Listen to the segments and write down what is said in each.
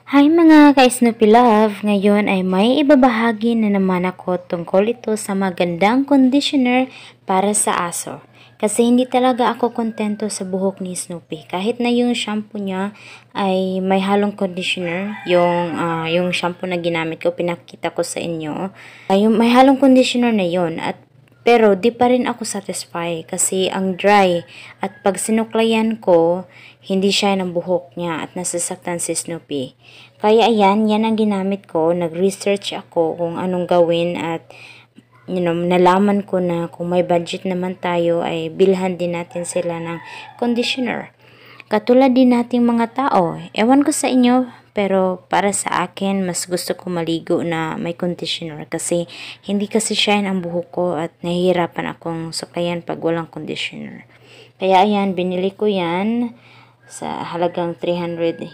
Hi mga ka-Snoopy Love! Ngayon ay may ibabahagi na naman ako tungkol ito sa magandang conditioner para sa aso. Kasi hindi talaga ako kontento sa buhok ni Snoopy. Kahit na yung shampoo niya ay may halong conditioner, yung shampoo na ginamit ko, pinakita ko sa inyo. Yung may halong conditioner na yon pero di pa rin ako satisfy kasi ang dry at pag sinuklayan ko, hindi siya ng buhok niya at nasasaktan si Snoopy. Kaya ayan, yan ang ginamit ko. Nag-research ako kung anong gawin at nalaman ko na kung may budget naman tayo ay bilhan din natin sila ng conditioner. Katulad din nating mga tao. Ewan ko sa inyo, pero para sa akin, mas gusto ko maligo na may conditioner kasi hindi kasi shine ang buhok ko at nahihirapan akong suklayan pag walang conditioner. Kaya ayan, binili ko yan sa halagang 380.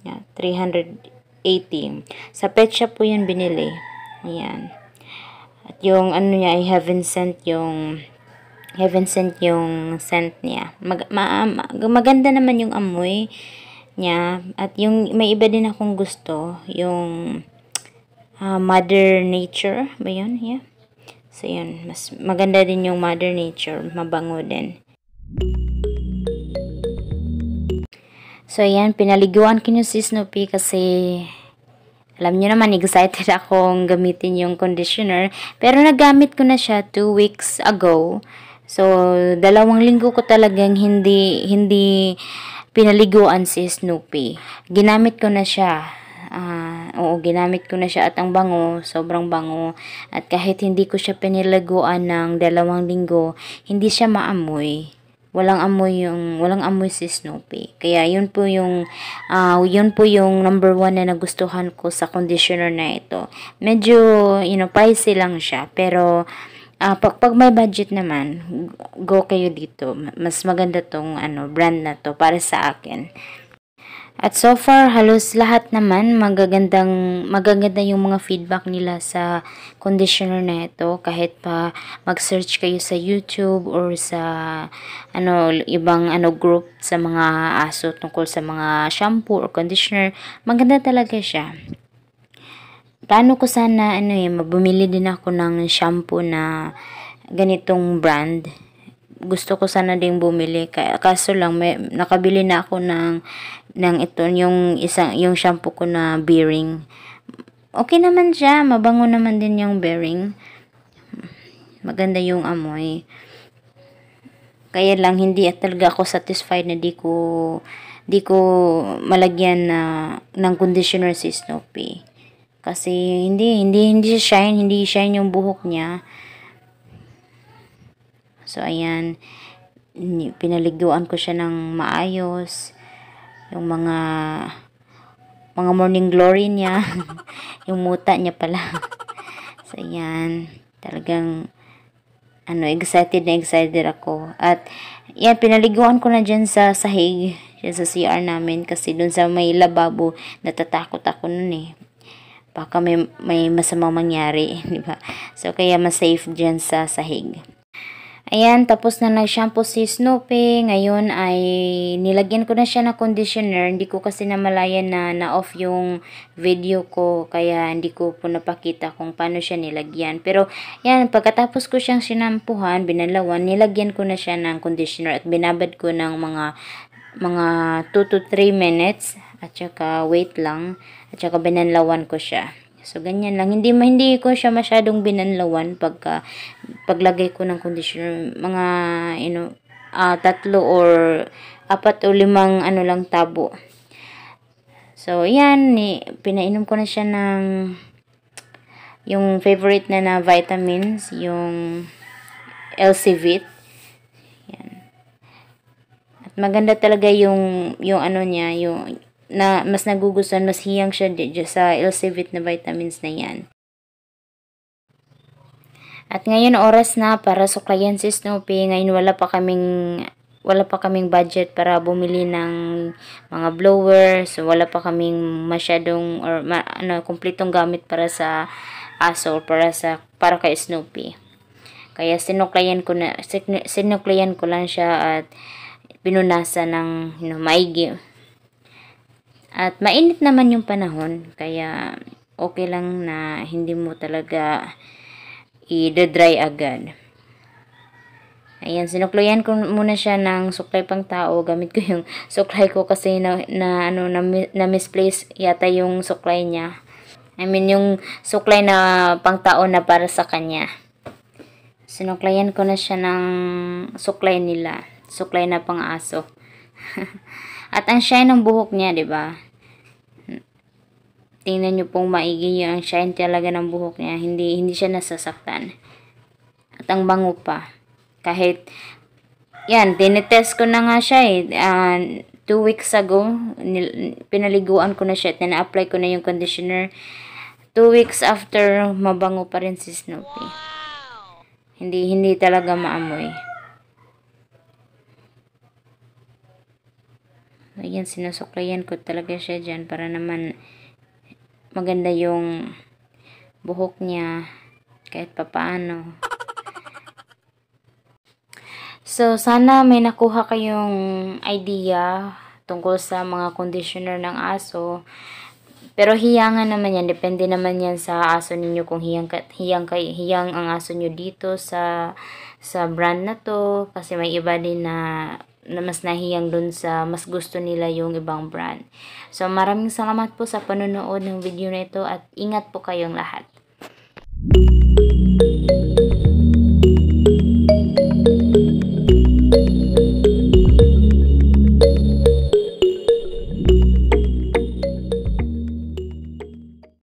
Sa pet shop po yan binili. Ayan. At yung ano niya ay heaven sent yung scent niya. Maganda naman yung amoy niya. At yung may iba din akong gusto, yung Mother Nature. Ba yun? Yeah. So yun, mas maganda din yung Mother Nature. Mabango din. So yan, pinaliguan ko yung si Snoopy kasi alam niyo naman, excited akong gamitin yung conditioner. Pero nagamit ko na siya 2 weeks ago. So, 2 linggo ko talagang hindi pinaliguan si Snoopy. Ginamit ko na siya. Oo, ginamit ko na siya at ang bango, sobrang bango. At kahit hindi ko siya pinaliguan ng 2 linggo, hindi siya maamoy. Walang amoy si Snoopy. Kaya yun po yung number 1 na nagustuhan ko sa conditioner na ito. Medyo, pricey lang siya. Pero, pag may budget naman, go kayo dito. Mas maganda tong brand na to para sa akin. At so far, halos lahat naman magaganda yung mga feedback nila sa conditioner na ito. Kahit pa mag-search kayo sa YouTube or sa ibang group sa mga aso tungkol sa mga shampoo or conditioner, maganda talaga siya. Plano ko sana bumili din ako ng shampoo na ganitong brand. Gusto ko sana ding bumili, kaso lang nakabili na ako ng ito, yung shampoo ko na bearing. Okay naman siya, mabango naman din yung bearing. Maganda yung amoy. Kaya lang hindi talaga ako satisfied na di ko malagyan ng conditioner si Snoopy. Kasi hindi shine yung buhok niya. So, ayan, pinaliguan ko siya ng maayos. Yung mga morning glory niya. Yung muta niya pala. So, ayan, talagang, excited ako. At, yan, pinaliguan ko na dyan sa sahig, dyan sa CR namin. Kasi dun sa may lababo, natatakot ako nun eh. Baka may masamang mangyari, di ba? So, kaya mas safe dyan sa sahig. Ayan, tapos na nag-shampoo si Snoopy. Ngayon ay nilagyan ko na siya ng conditioner. Hindi ko kasi namalayan na off yung video ko. Kaya hindi ko po napakita kung paano siya nilagyan. Pero yan, pagkatapos ko siyang sinampuhan, binalawan, nilagyan ko na siya ng conditioner. At binabad ko ng mga 2 to 3 minutes. At saka wait lang. At saka binanlawan ko siya. So, ganyan lang. Hindi ko siya masyadong binanlawan paglagay ko ng conditioner. Mga, 3 or 4 o 5 lang tabo. So, yan. Pinainom ko na siya ng yung favorite na vitamins, yung LC-Vit. Yan. At maganda talaga yung niya, na mas nagugustuhan, mas hiyang siya sa LC-Vit na vitamins na yan. At ngayon oras na para suklayan si Snoopy. Ngayon wala pa kaming budget para bumili ng mga blower. So wala pa kaming masyadong kumpletong gamit para sa aso or para kay Snoopy. Kaya sinuklayan ko lang siya at pinunasan ng maigi. At mainit naman yung panahon, kaya okay lang na hindi mo talaga i-dry agad. Ayan, sinuklayan ko muna siya ng suklay pang tao. Gamit ko yung suklay ko kasi na misplace yata yung suklay niya. I mean, yung suklay na pang tao na para sa kanya. Sinuklayan ko na siya ng suklay nila. Suklay na pang aso. At ang shine ng buhok niya, 'di ba? Tingnan niyo pong maigi yung shine talaga ng buhok niya. Hindi siya nasasaktan. At ang bango pa. Kahit, yan, tinitest ko na nga siya eh. 2 weeks ago, pinaliguan ko na siya at na-apply ko na yung conditioner. 2 weeks after, mabango pa rin si Snoopy. Hindi talaga maamoy. Ayan, sinusuklayan ko talaga siya dyan para naman maganda yung buhok niya kahit papaano. So, sana may nakuha kayong idea tungkol sa mga conditioner ng aso. Pero hiyangan naman yan. Depende naman yan sa aso ninyo kung hiyang ang aso nyo dito sa brand na to. Kasi may iba din na mas nahiyang dun sa mas gusto nila yung ibang brand. So, maraming salamat po sa panonood ng video na ito at ingat po kayong lahat.